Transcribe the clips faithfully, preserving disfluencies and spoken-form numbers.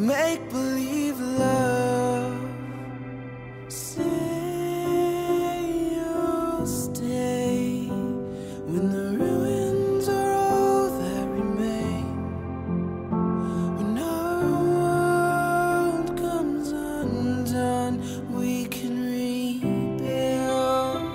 make-believe love. Say you'll stay when the ruins are all that remain. When our world comes undone, we can rebuild.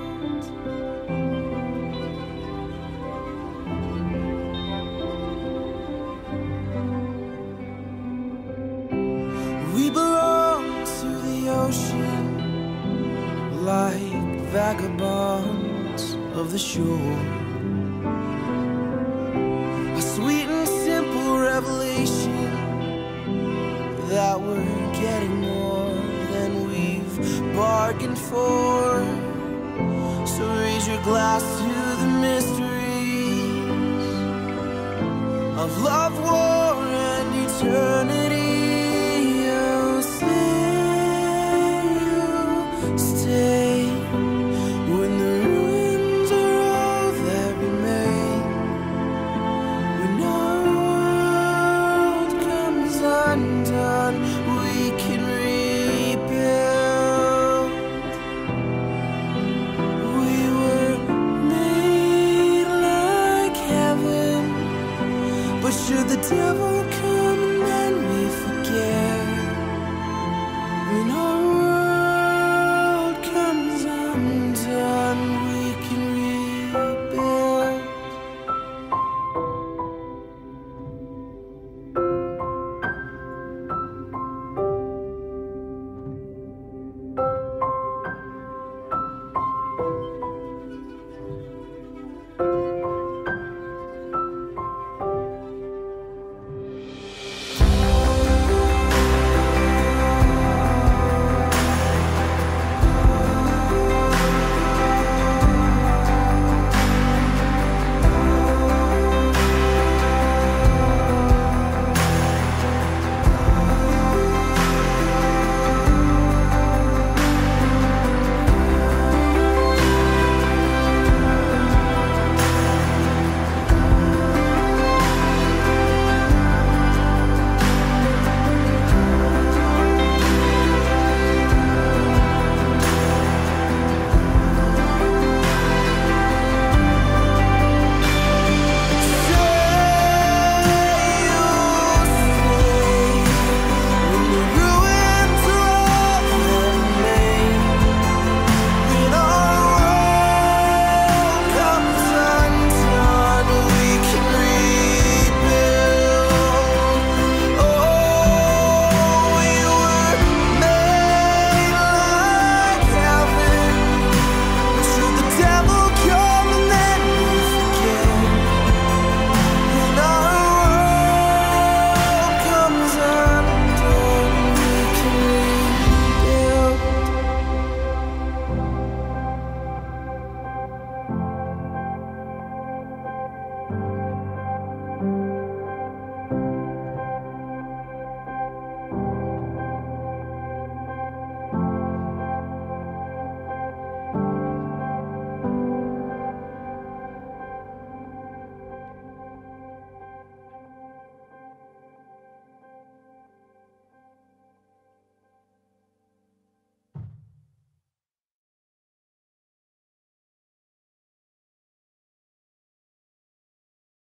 We belong to the ocean, like vagabonds of the shore. A sweet and simple revelation that we're getting more than we've bargained for. So raise your glass to the mysteries of love, war, and eternity. Oh, say you'll stay when the ruins are all that remain. When our world comes undone, we can rebuild. We were made like heaven, but should the devil